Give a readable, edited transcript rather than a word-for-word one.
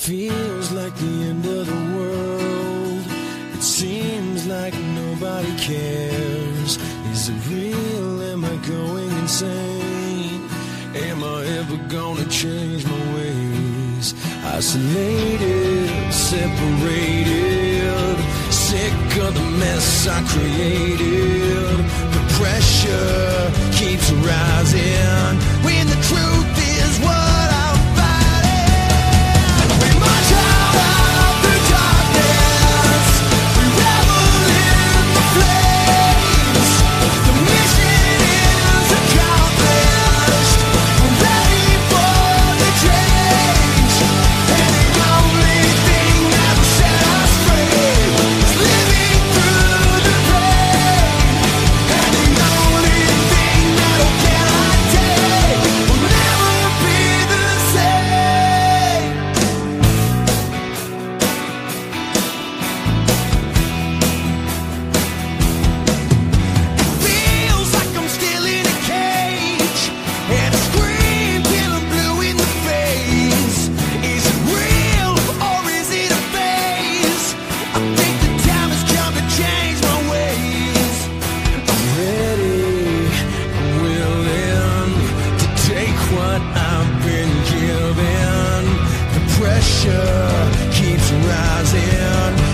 feels like the end of the world. It seems like nobody cares. Is it real? Am I going insane? Am I ever gonna change my ways? Isolated, separated, sick of the mess I created. The pressure keeps rising when the truth is what I'm fighting. We march out through darkness, we revel in the flames. The mission is accomplished, we're ready for the change. And the only thing that will set us free is living through the pain. And the only thing that I cannot take will never be the same. Feels like I'm still in a cage, and I scream till I'm blue in the face. Is it real or is it a phase? I think the time has come to change my ways. I'm ready, I'm willing to take what I've been given. The pressure keeps rising